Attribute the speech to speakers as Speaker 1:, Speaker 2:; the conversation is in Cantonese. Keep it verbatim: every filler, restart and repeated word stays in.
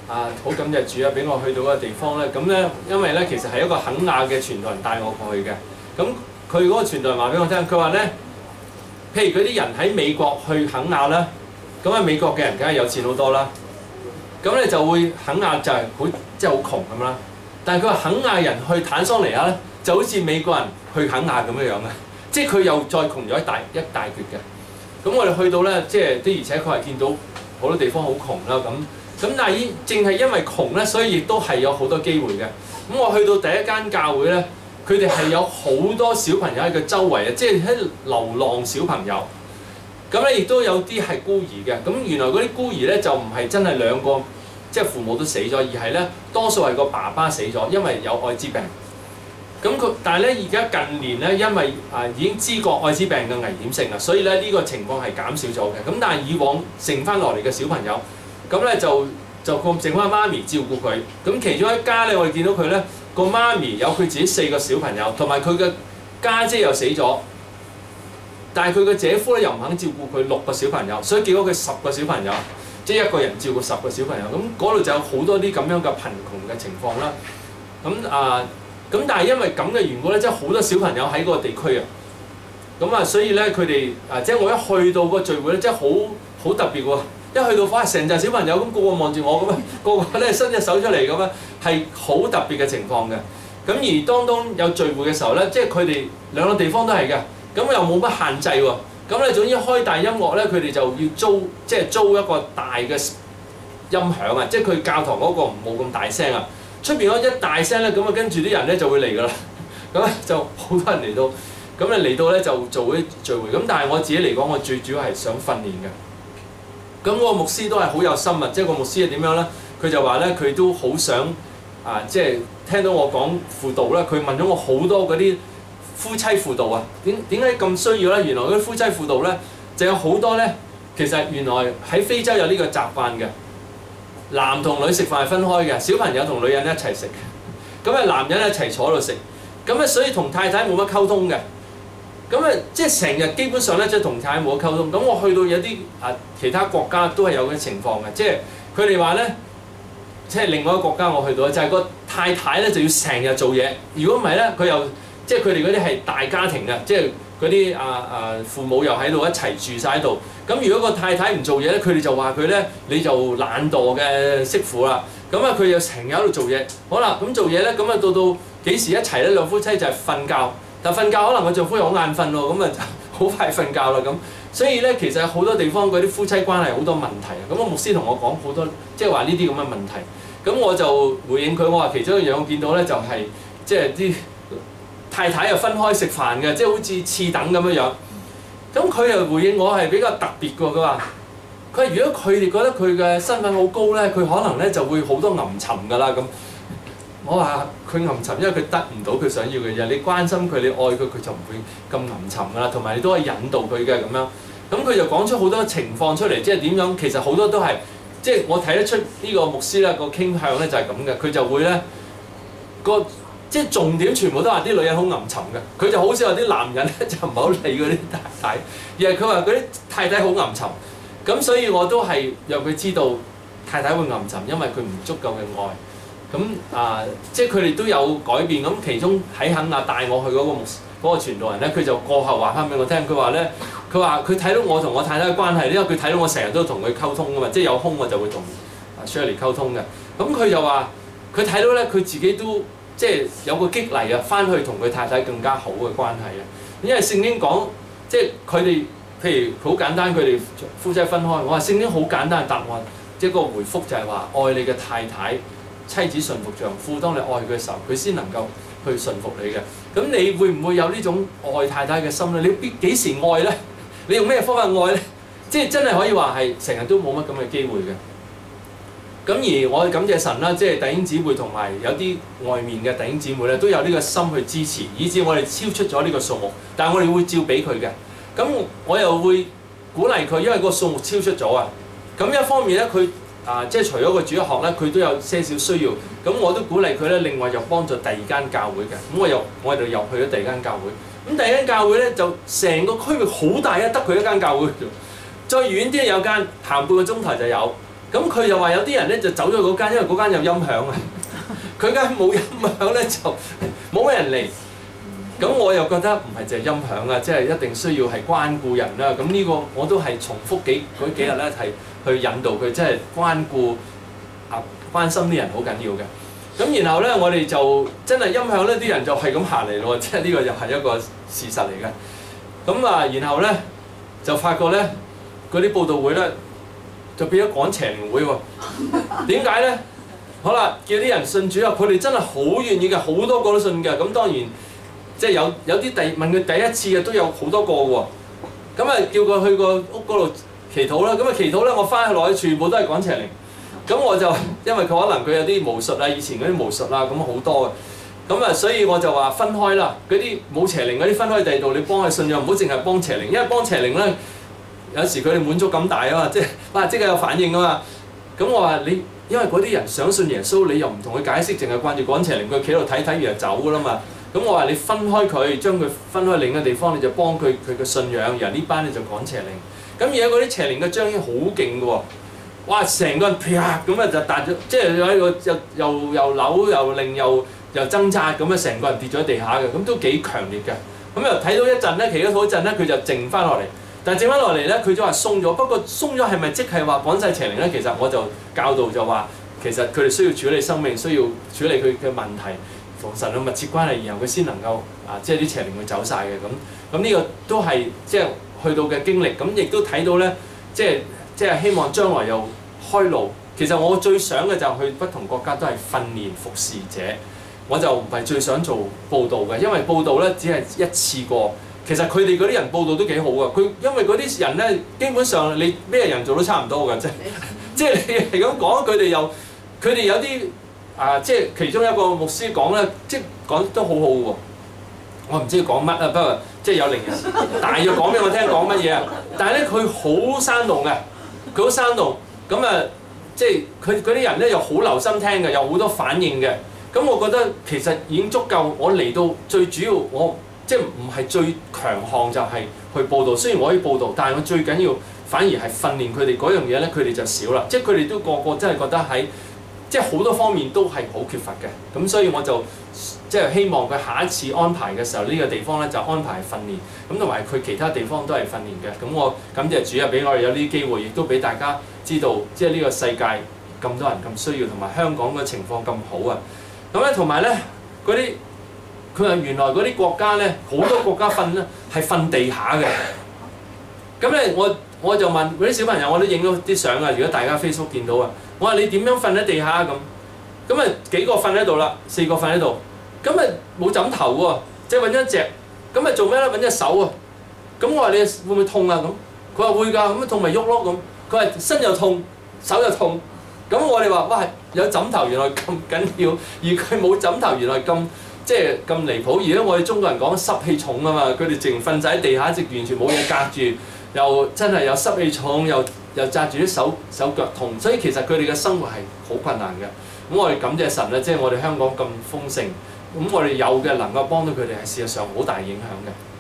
Speaker 1: 啊，好感謝主啊，俾我去到嗰個地方咧。咁咧，因為咧其實係一個肯亞嘅傳道人帶我過去嘅。咁佢嗰個傳道人話俾我聽，佢話咧，譬如嗰啲人喺美國去肯亞啦，咁啊美國嘅人梗係有錢好多啦。咁咧就會肯亞就係好即係好窮咁啦。但係佢話肯亞人去坦桑尼亞咧，就好似美國人去肯亞咁樣樣嘅，即係佢又再窮咗一大一大橛嘅。咁我哋去到咧，即係的而且確係見到好多地方好窮啦咁。咁但係依正係因為窮咧，所以亦都係有好多機會嘅。咁我去到第一間教會咧，佢哋係有好多小朋友喺佢周圍啊，即係喺流浪小朋友。咁咧亦都有啲係孤兒嘅。咁原來嗰啲孤兒咧就唔係真係兩個即係父母都死咗，而係咧多數係個爸爸死咗，因為有愛滋病。咁佢但係咧而家近年咧，因為啊已經知覺愛滋病嘅危險性啦，所以咧呢個情況係減少咗嘅。咁但係以往剩翻落嚟嘅小朋友。咁咧就就個剩翻媽咪照顧佢，咁其中一家咧，我哋見到佢咧個媽咪有佢自己四個小朋友，同埋佢嘅家姐又死咗，但係佢嘅姐夫咧又唔肯照顧佢六個小朋友，所以結果佢十個小朋友，即係一個人照顧十個小朋友，咁嗰度就有好多啲咁樣嘅貧窮嘅情況啦。咁啊，咁但係因為咁嘅緣故咧，即係好多小朋友喺嗰個地區啊，咁啊，所以咧佢哋啊，即係我一去到個聚會咧，即係好好特別喎。一去到哇，成紮小朋友咁個個望住我咁啊，個個咧伸隻手出嚟咁啊，係好特別嘅情況嘅。咁而當當有聚會嘅時候咧，即係佢哋兩個地方都係嘅，咁又冇乜限制喎。咁咧總之開大音樂咧，佢哋就要租，即係租一個大嘅音響啊，即係佢教堂嗰個冇咁大聲啊。出邊嗰一大聲咧，咁啊跟住啲人咧就會嚟㗎啦。咁咧就好多人嚟到，咁咧嚟到咧就做啲聚會。咁但係我自己嚟講，我最主要係想訓練嘅。咁嗰個牧師都係好有心啊！即係個牧師係點樣咧？佢就話咧，佢都好想啊，即係聽到我講輔導咧，佢問咗我好多嗰啲夫妻輔導啊。點點解咁需要咧？原來嗰啲夫妻輔導咧，就有好多咧。其實原來喺非洲有呢個習慣嘅，男同女食飯係分開嘅，小朋友同女人一齊食。咁啊，男人一齊坐度食。咁啊，所以同太太冇乜溝通嘅。咁啊，即係成日基本上咧，即係同太太冇得溝通。咁我去到有啲啊其他國家都係有嘅情況嘅，即係佢哋話咧，即係另外一個國家我去到就係、是、個太太咧就要成日做嘢。如果唔係咧，佢又即係佢哋嗰啲係大家庭嘅，即係嗰啲啊啊父母又喺度一齊住晒喺度。咁如果個太太唔做嘢咧，佢哋就話佢咧你就懶惰嘅媳婦啦。咁啊，佢又成日喺度做嘢。好啦，咁做嘢咧，咁啊到到幾時一齊咧？兩夫妻就係瞓覺。但瞓覺可能個丈夫又好眼瞓喎，咁啊好快瞓覺啦咁。所以咧，其實好多地方嗰啲夫妻關係好多問題啊。咁個牧師同我講好多，即係話呢啲咁嘅問題。咁我就回應佢，我話其中一樣我見到咧就係、是、即係啲太太又分開食飯嘅，即係好似次等咁樣樣。咁佢又回應我係比較特別㗎，佢話：佢話如果佢哋覺得佢嘅身份好高咧，佢可能咧就會好多吟沉㗎啦咁。我話佢吟沉，因為佢得唔到佢想要嘅嘢。你關心佢，你愛佢，佢就唔會咁吟沉㗎啦。同埋你都可以引導佢嘅咁樣。咁佢就講出好多情況出嚟，即係點樣？其實好多都係，即係我睇得出呢個牧師咧個傾向咧就係咁嘅。佢就會咧個即係重點全部都話啲女人好吟沉嘅。佢就好少話啲男人咧就唔好理嗰啲太太，而係佢話嗰啲太太好吟沉。咁所以我都係讓佢知道太太會吟沉，因為佢唔足夠嘅愛。咁啊、呃，即係佢哋都有改變。咁其中喺肯亞帶我去嗰、嗰個牧嗰、嗰個傳道人咧，佢就過後話翻俾我聽，佢話咧，佢話佢睇到我同我太太嘅關係，因為佢睇到我成日都同佢溝通噶嘛，即係有空我就會同 Shirley 溝通嘅。咁佢就話佢睇到咧，佢自己都即係有個激勵啊，翻去同佢太太更加好嘅關係啊。因為聖經講，即係佢哋譬如好簡單，佢哋夫妻分開，我話聖經好簡單嘅答案，即係個回覆就係話愛你嘅太太。妻子順服丈夫，當你愛佢嘅時候，佢先能夠去順服你嘅。咁你會唔會有呢種愛太太嘅心咧？你必幾時愛咧？你用咩方法愛咧？即係真係可以話係成日都冇乜咁嘅機會嘅。咁而我感謝神啦，即係弟兄姊妹同埋有啲外面嘅弟兄姊妹咧，都有呢個心去支持，以致我哋超出咗呢個數目。但係我哋會照俾佢嘅。咁我又會鼓勵佢，因為個數目超出咗啊。咁一方面咧，佢啊，即係除咗個主日學咧，佢都有些少需要。咁我都鼓勵佢咧，另外又幫助第二間教會嘅。咁我又我哋又去咗第二間教會。咁第二間教會咧就成個區域好大啊，得佢一間教會。再遠啲有間行半個鐘頭就有。 咁佢又話有啲人咧就走咗嗰間，因為嗰間有音響啊。佢間冇音響咧就冇乜人嚟。咁我又覺得唔係淨係音響啊，即係一定需要係關顧人啦。咁呢個我都係重複幾嗰幾日咧係去引導佢，即係關顧啊關心啲人好緊要嘅。咁然後咧我哋就真係音響咧啲人就係咁行嚟咯，即係呢個又係一個事實嚟嘅。咁啊然後咧就發覺咧嗰啲佈道會咧就變咗趕邪靈會喎。點解咧？好啦，叫啲人信主啊，佢哋真係好願意嘅，好多個都信嘅。咁當然。即係有有啲第問佢第一次嘅都有好多個喎，咁啊叫佢去個屋嗰度祈禱啦，咁啊祈禱咧我翻去落去全部都係趕邪靈，咁我就因為佢可能佢有啲巫術啊，以前嗰啲巫術啊咁好多嘅，咁啊所以我就話分開啦，嗰啲冇邪靈嗰啲分開第二度，你幫佢信仰，唔好淨係幫邪靈，因為幫邪靈咧有時佢哋滿足感大啊嘛，即係哇即刻有反應啊嘛，咁我話你因為嗰啲人想信耶穌，你又唔同佢解釋，淨係慣住趕邪靈，佢企喺度睇睇完就走噶啦嘛。咁我話你分開佢，將佢分開另一個地方，你就幫佢佢嘅信仰，然後呢班你就趕邪靈。咁而家嗰啲邪靈嘅彰顯好勁嘅喎，哇！成個人啪咁啊就彈咗，即係喺個又又又扭又擰又又掙扎咁啊，成個人跌咗喺地下嘅，咁都幾強烈嘅。咁又睇到一陣咧，祈咗好一陣咧，佢就靜翻落嚟。但係靜翻落嚟咧，佢就話鬆咗。不過鬆咗係咪即係話趕晒邪靈咧？其實我就教導就話，其實佢哋需要處理生命，需要處理佢嘅問題。同神嘅密切關係，然後佢先能夠啊，即係啲邪靈會走晒嘅咁。咁呢個都係即係去到嘅經歷。咁亦都睇到咧，即係即係希望將來又開路。其實我最想嘅就係去不同國家都係訓練服侍者。我就唔係最想做佈道嘅，因為佈道咧只係一次過。其實佢哋嗰啲人佈道都幾好㗎。佢因為嗰啲人咧，基本上你咩人做都差唔多㗎，即係即係你係咁講，佢哋又佢哋有啲。啊！即係其中一個牧師講咧，即係講得都好好喎。我唔知佢講乜啊，不過即係有靈人大約講俾我聽講乜嘢啊。但係咧佢好生動嘅，佢好生動。咁啊，即係佢嗰啲人咧又好留心聽嘅，有好多反應嘅。咁我覺得其實已經足夠。我嚟到最主要，我即係唔係最強項就係去佈道。雖然我可以佈道，但係我最緊要反而係訓練佢哋嗰樣嘢咧，佢哋就少啦。即係佢哋都個個真係覺得喺。即係好多方面都係好缺乏嘅，咁所以我就即係希望佢下一次安排嘅時候，呢、這個地方咧就安排訓練，咁同埋佢其他地方都係訓練嘅。咁我感謝主啊，俾我哋有呢啲機會，亦都俾大家知道，即係呢個世界咁多人咁需要，同埋香港嘅情況咁好啊。咁咧同埋咧嗰啲，佢話原來嗰啲國家咧好多國家瞓咧係瞓地下嘅。咁咧我我就問嗰啲小朋友，我都影咗啲相啊。如果大家 Facebook 見到啊。我話你點樣瞓喺地下咁？咁啊幾個瞓喺度啦，四個瞓喺度，咁啊冇枕頭喎，即係揾一隻，咁啊做咩咧？揾隻手啊！咁我話你會唔會痛啊？咁佢話會㗎，咁啊痛咪喐咯咁。佢話身又痛，手又痛。咁我哋話哇，有枕頭原來咁緊要，而佢冇枕頭原來咁即係咁離譜。而家我哋中國人講濕氣重啊嘛，佢哋淨瞓晒喺地下，直完全冇嘢隔住，又真係有濕氣重又。又紮住啲手手腳痛，所以其實佢哋嘅生活係好困難嘅。咁我哋感謝神咧，即係我哋香港咁豐盛，咁我哋有嘅能夠幫到佢哋係事實上好大影響嘅。